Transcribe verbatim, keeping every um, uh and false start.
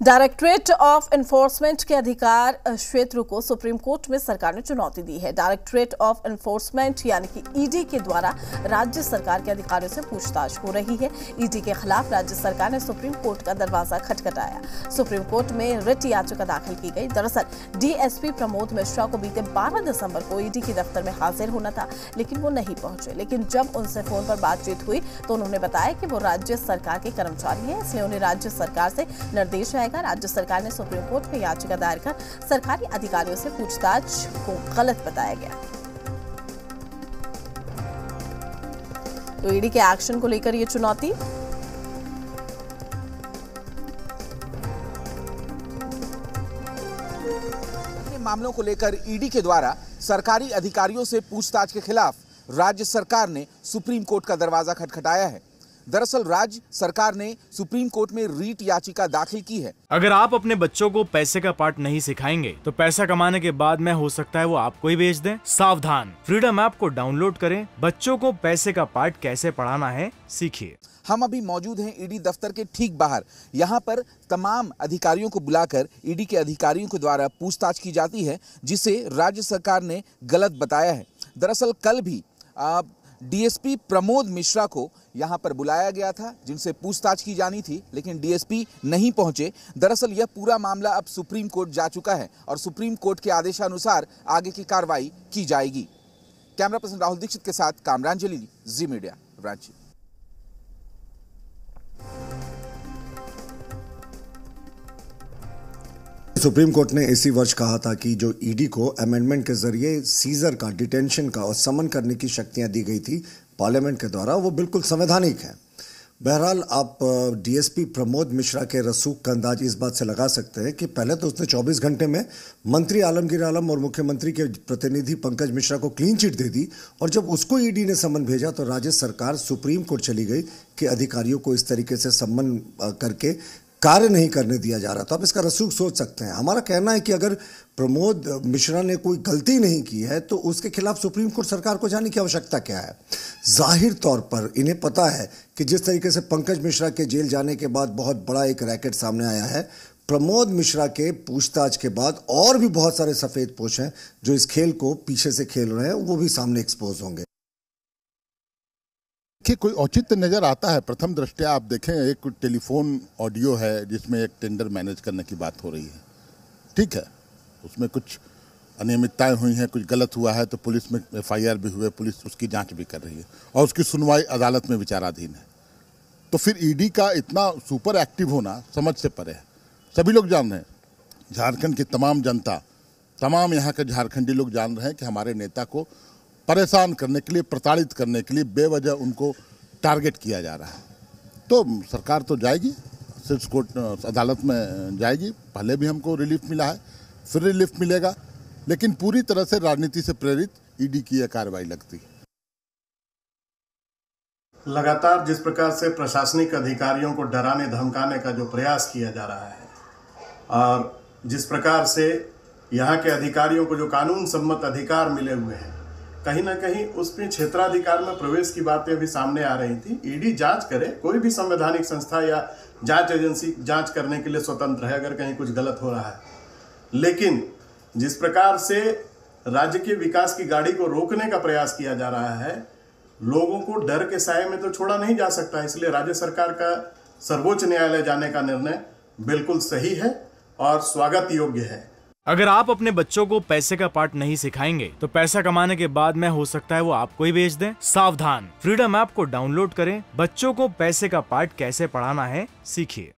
Directorate of enforcement के अधिकार क्षेत्र को सुप्रीम कोर्ट में सरकार ने चुनौती दी है। डायरेक्टरेट ऑफ एनफोर्समेंट यानी कि ईडी के द्वारा राज्य सरकार के अधिकारियों से पूछताछ हो रही है। ईडी के खिलाफ राज्य सरकार ने सुप्रीम कोर्ट का दरवाजा खटखटाया। सुप्रीम कोर्ट में रिट याचिका दाखिल की गई। दरअसल डीएसपी प्रमोद मिश्रा को बीते बारह दिसंबर को ईडी के दफ्तर में हाजिर होना था, लेकिन वो नहीं पहुंचे। लेकिन जब उनसे फोन पर बातचीत हुई तो उन्होंने बताया कि वो राज्य सरकार के कर्मचारी हैं, इसलिए उन्हें राज्य सरकार से निर्देश आएगा। राज्य सरकार ने सुप्रीम कोर्ट में याचिका दायर कर सरकारी अधिकारियों से पूछताछ को गलत बताया गया। तो ईडी के एक्शन को लेकर ये चुनौती। मामलों को लेकर ईडी के द्वारा सरकारी अधिकारियों से पूछताछ के खिलाफ राज्य सरकार ने सुप्रीम कोर्ट का दरवाजा खटखटाया है। दरअसल राज्य सरकार ने सुप्रीम कोर्ट में रीट याचिका दाखिल की है। अगर आप अपने बच्चों को पैसे का पाठ नहीं सिखाएंगे तो पैसा कमाने के बाद में हो सकता है वो आपको ही बेच दें। सावधान, फ्रीडम ऐप को डाउनलोड करें, बच्चों को पैसे का पाठ कैसे पढ़ाना है सीखिए। हम अभी मौजूद हैं ईडी दफ्तर के ठीक बाहर। यहाँ पर तमाम अधिकारियों को बुलाकर ईडी के अधिकारियों के द्वारा पूछताछ की जाती है, जिसे राज्य सरकार ने गलत बताया है। दरअसल कल भी आ, डीएसपी प्रमोद मिश्रा को यहां पर बुलाया गया था, जिनसे पूछताछ की जानी थी, लेकिन डीएसपी नहीं पहुंचे। दरअसल यह पूरा मामला अब सुप्रीम कोर्ट जा चुका है और सुप्रीम कोर्ट के आदेशानुसार आगे की कार्रवाई की जाएगी। कैमरा पर्सन राहुल दीक्षित के साथ Kamran Jalili, Zee media, Ranchi. Supreme court ने इसी वर्ष कहा था कि जो ईडी को अमेंडमेंट के जरिए सीजर का, डिटेंशन का और समन करने की शक्तियां दी गई थी पार्लियामेंट के द्वारा, वो बिल्कुल संवैधानिक है। बहरहाल आप डीएसपी प्रमोद मिश्रा के रसूख का अंदाज इस बात से लगा सकते हैं कि पहले तो उसने चौबीस घंटे में मंत्री आलमगीर आलम और मुख्यमंत्री के प्रतिनिधि पंकज मिश्रा को क्लीन चिट दे दी, और जब उसको ईडी ने समन भेजा तो राज्य सरकार सुप्रीम कोर्ट चली गई कि अधिकारियों को इस तरीके से समन करके कार्य नहीं करने दिया जा रहा। तो आप इसका रसूख सोच सकते हैं। हमारा कहना है कि अगर प्रमोद मिश्रा ने कोई गलती नहीं की है तो उसके खिलाफ सुप्रीम कोर्ट सरकार को जाने की आवश्यकता क्या है। जाहिर तौर पर इन्हें पता है कि जिस तरीके से पंकज मिश्रा के जेल जाने के बाद बहुत बड़ा एक रैकेट सामने आया है, प्रमोद मिश्रा के पूछताछ के बाद और भी बहुत सारे सफेद पोश हैं जो इस खेल को पीछे से खेल रहे हैं, वो भी सामने एक्सपोज होंगे। कि कोई औचित्य नज़र आता है। प्रथम दृष्टया आप देखें, एक टेलीफोन ऑडियो है जिसमें एक टेंडर मैनेज करने की बात हो रही है। ठीक है, उसमें कुछ अनियमितताएं हुई हैं, कुछ गलत हुआ है तो पुलिस में एफआईआर भी हुए, पुलिस उसकी जांच भी कर रही है और उसकी सुनवाई अदालत में विचाराधीन है। तो फिर ईडी का इतना सुपर एक्टिव होना समझ से परे है। सभी लोग जान रहे हैं, झारखंड की तमाम जनता, तमाम यहाँ के झारखंडी लोग जान रहे हैं कि हमारे नेता को परेशान करने के लिए, प्रताड़ित करने के लिए बेवजह उनको टारगेट किया जा रहा है। तो सरकार तो जाएगी, सिर्फ कोर्ट अदालत में जाएगी। पहले भी हमको रिलीफ मिला है, फिर रिलीफ मिलेगा, लेकिन पूरी तरह से राजनीति से प्रेरित ईडी की यह कार्रवाई लगती है। लगातार जिस प्रकार से प्रशासनिक अधिकारियों को डराने धमकाने का जो प्रयास किया जा रहा है और जिस प्रकार से यहाँ के अधिकारियों को जो कानून सम्मत अधिकार मिले हुए हैं, कहीं ना कहीं उसमें क्षेत्राधिकार में प्रवेश की बातें भी सामने आ रही थी। ईडी जांच करे, कोई भी संवैधानिक संस्था या जांच एजेंसी जांच करने के लिए स्वतंत्र है अगर कहीं कुछ गलत हो रहा है, लेकिन जिस प्रकार से राज्य के विकास की गाड़ी को रोकने का प्रयास किया जा रहा है, लोगों को डर के साए में तो छोड़ा नहीं जा सकता। इसलिए राज्य सरकार का सर्वोच्च न्यायालय जाने का निर्णय बिल्कुल सही है और स्वागत योग्य है। अगर आप अपने बच्चों को पैसे का पाठ नहीं सिखाएंगे तो पैसा कमाने के बाद में हो सकता है वो आपको ही बेच दें। सावधान, फ्रीडम ऐप को डाउनलोड करें, बच्चों को पैसे का पाठ कैसे पढ़ाना है सीखिए।